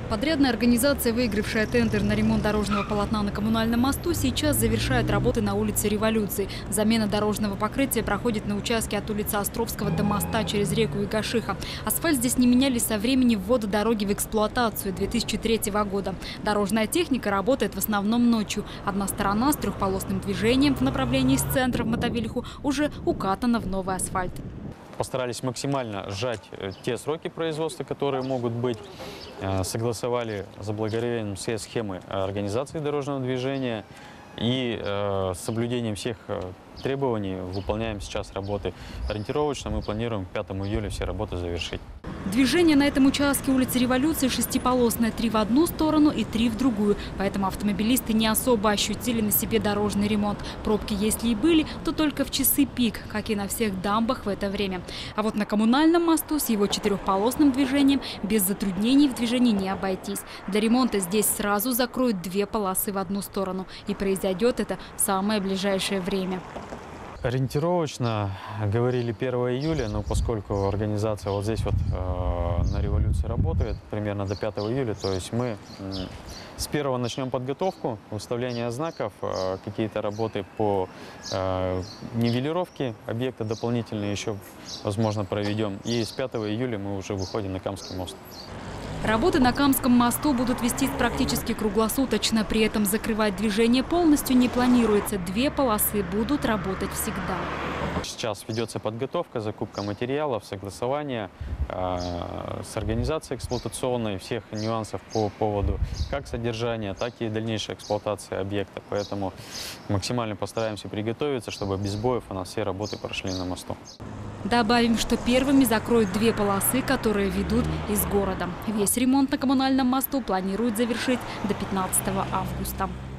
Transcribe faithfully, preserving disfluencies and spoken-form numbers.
Подрядная организация, выигравшая тендер на ремонт дорожного полотна на коммунальном мосту, сейчас завершает работы на улице Революции. Замена дорожного покрытия проходит на участке от улицы Островского до моста через реку Игашиха. Асфальт здесь не меняли со времени ввода дороги в эксплуатацию две тысячи третьего года. Дорожная техника работает в основном ночью. Одна сторона с трехполосным движением в направлении с центра в Мотовилиху уже укатана в новый асфальт. Постарались максимально сжать те сроки производства, которые могут быть. Согласовали заблаговременным все схемы организации дорожного движения и с соблюдением всех требований выполняем сейчас работы. Ориентировочно мы планируем к пятому июля все работы завершить. Движение на этом участке улицы Революции шестиполосное, три в одну сторону и три в другую. Поэтому автомобилисты не особо ощутили на себе дорожный ремонт. Пробки, если и были, то только в часы пик, как и на всех дамбах в это время. А вот на коммунальном мосту с его четырехполосным движением без затруднений в движении не обойтись. Для ремонта здесь сразу закроют две полосы в одну сторону. И произойдет это в самое ближайшее время. Ориентировочно говорили первого июля, но поскольку организация вот здесь вот э, на Революции работает примерно до пятого июля, то есть мы э, с первого начнем подготовку, выставление знаков, э, какие-то работы по э, нивелировке объекта дополнительные еще, возможно, проведем. И с пятого июля мы уже выходим на Камский мост. Работы на Камском мосту будут вестись практически круглосуточно. При этом закрывать движение полностью не планируется. Две полосы будут работать всегда. Сейчас ведется подготовка, закупка материалов, согласование э, с организацией эксплуатационной всех нюансов по поводу как содержания, так и дальнейшей эксплуатации объекта. Поэтому максимально постараемся приготовиться, чтобы без сбоев у нас все работы прошли на мосту. Добавим, что первыми закроют две полосы, которые ведут из города. Весь ремонт на коммунальном мосту планируют завершить до пятнадцатого августа.